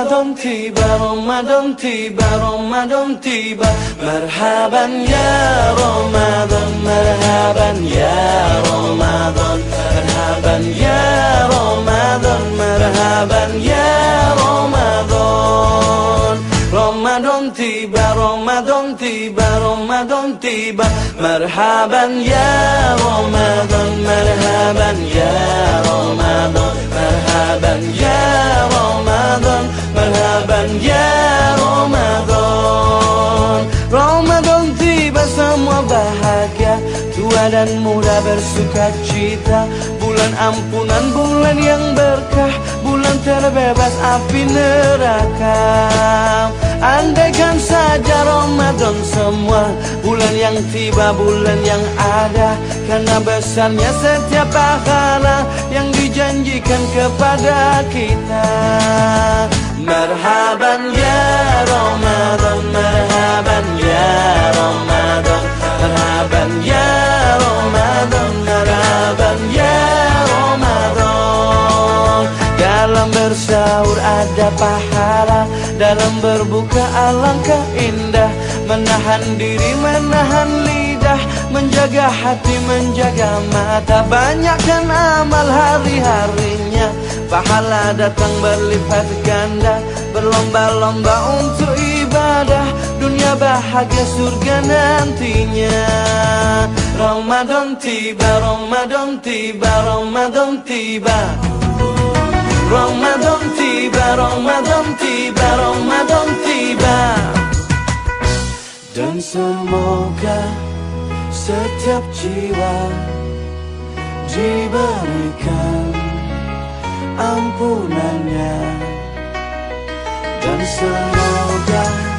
Ramadan tiba, Ramadan tiba, Ramadan tiba. Marhaban ya Ramadan, marhaban ya Ramadan, marhaban ya Ramadan, marhaban ya Ramadan. Ramadan tiba, Ramadan tiba, Ramadan tiba. Marhaban ya Ramadan, marhaban ya Ramadan, marhaban ya Ramadan, marhaban ya Ramadan. Ramadan tiba, semua bahagia, tua dan muda bersuka cita. Bulan ampunan, bulan yang berkah, bulan terbebas api neraka. Andaikan saja Ramadan semua, bulan yang tiba, bulan yang ada, karena besarnya setiap pahala yang dijanjikan kepada kita. Marhaban ya Ramadan, marhaban ya Ramadan, marhaban ya Ramadan, marhaban ya Ramadan. Dalam bersahur ada pahala, dalam berbuka alangkah indah. Menahan diri, menahan lidah, menjaga hati, menjaga mata. Banyakkan amal hari-harinya, pahala datang berlipat ganda. Berlomba-lomba untuk ibadah, dunia bahagia surga nantinya. Ramadan tiba, Ramadan tiba, Ramadan tiba. Ramadan tiba, Ramadan tiba, Ramadan tiba. Dan semoga setiap jiwa diberikan ampunannya. Dan semoga